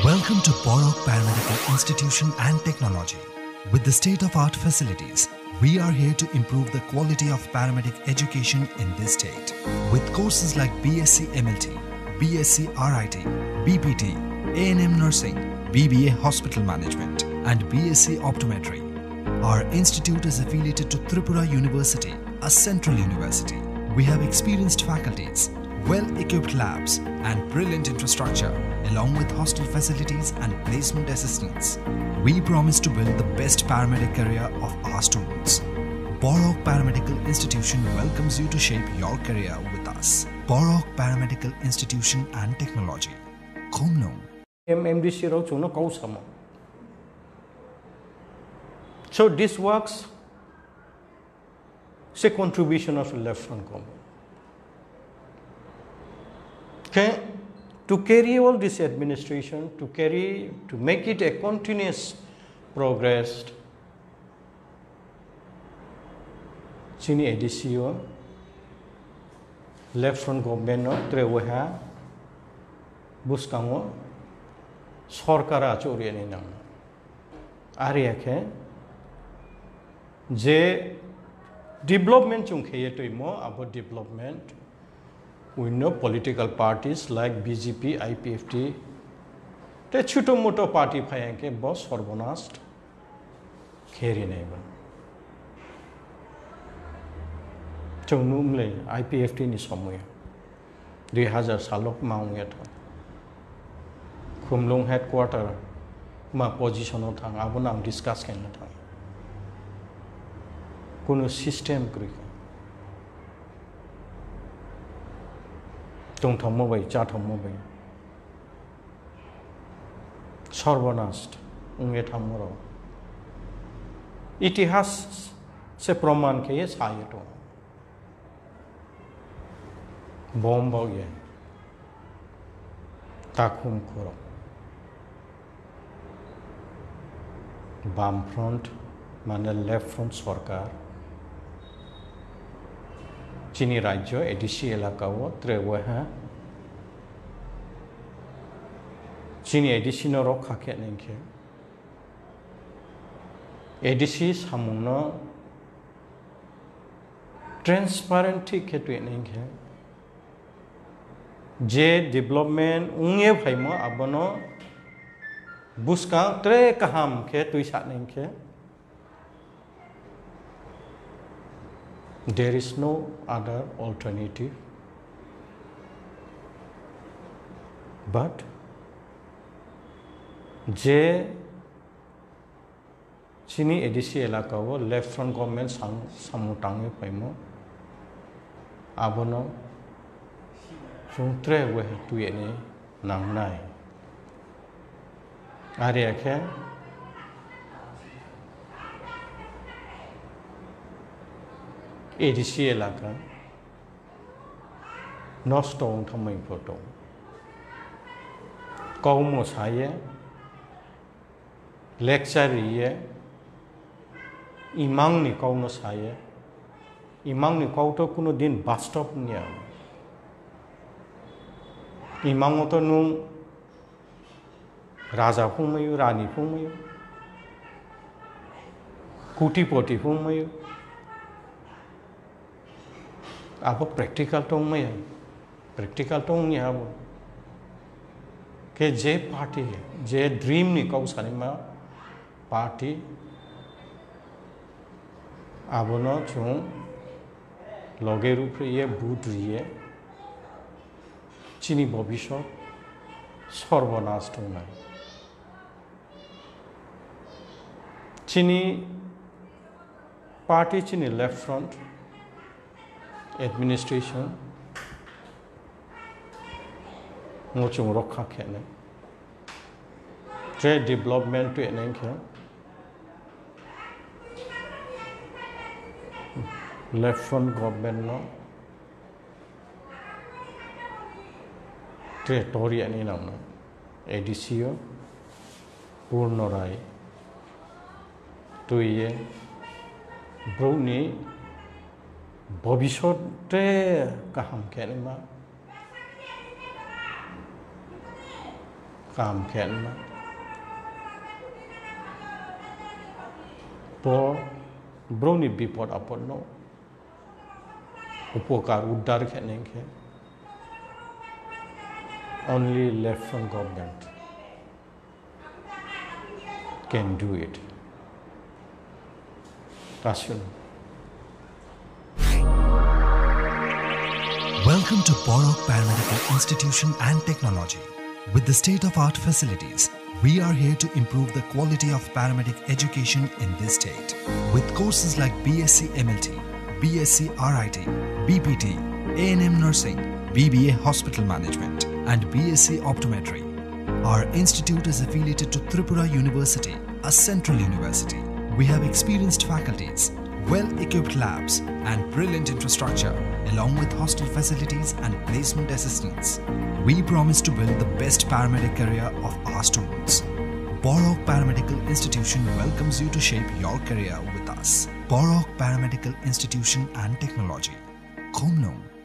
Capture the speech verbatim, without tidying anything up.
Welcome to Borok Paramedical Institution and Technology. With the state-of-art facilities, we are here to improve the quality of paramedic education in this state. With courses like B S c M L T, B S c R I T, B P T, A N M Nursing, B B A Hospital Management, and B S c Optometry. Our institute is affiliated to Tripura University, a central university. We have experienced faculties, well-equipped labs, and brilliant infrastructure, along with hostel facilities and placement assistance. We promise to build the best paramedic career of our students. Borok Paramedical Institution welcomes you to shape your career with us. Borok Paramedical Institution and Technology. Khomlong. M D C ro chuno kausamo. So this works. Say contribution of left front government. Okay, to carry all this administration, to carry, to make it a continuous progress, Chini A D C O, left front government no treweha, buskango, sorkara chori ni nang. Area ke, je development chung kheye to imo about development. We know political parties like B J P, I P F T. Te chuto moto party phayen ke boss sorbonast kheri nei ban. Chungnum le I P F T ni samoy. two thousand salok maung tha. Khumlung headquarter ma position o thang abunam discuss ken thang. Kono system kri. Tung thamo bai, cha thamo bai. Sorbonast, unge thamo ro. Itihas se praman ke ye saye to. Bomb bau ye. Takhum khoro. Bam front, mane left front sarkar. Chini Rajyo, A D C elakao, treweha. Chini A D C no rok haket nenke. A D C samuno transparent ketu nenke. Je development unge bhaimo abono buska tre kaham ke tuisat nenke. There is no other alternative but je Chini A D C elakao left front government samutange paimo abono sungtre we tuye nang nai area ke A D C elaka nostong thamai photo kaumo saye lecture ye imang ni kauno saye imang ni kauto kuno din bus stop nya imang to nu raja phungmayu rani phungmayu kuti poti phungmayu apa practical tong mai practical tong ni abo ke je party je dream ni kau sanima party abono chung loge rup ye boot ye chini bobisho sorbonast tong nai chini party chini left front administration ngochung rokha khene trade development to enenke left front government no territory ani nam A D C O Purno Rai tuye browni ভবিষ্যতে কাহাম কেনেমা काम खेन में por broni bipot apon no upokar uddar kheneng khe only left from government can do it Rasun. Welcome to Borok Paramedical Institution and Technology. With the state-of-art facilities, we are here to improve the quality of paramedic education in this state. With courses like B S c M L T, B S c R I T, B P T, A N M Nursing, B B A Hospital Management, and B S c Optometry. Our institute is affiliated to Tripura University, a central university. We have experienced faculties, well-equipped labs, and brilliant infrastructure, along with hostel facilities and placement assistance. We promise to build the best paramedic career of our students. Borok Paramedical Institution welcomes you to shape your career with us. Borok Paramedical Institution and Technology. Khomnong.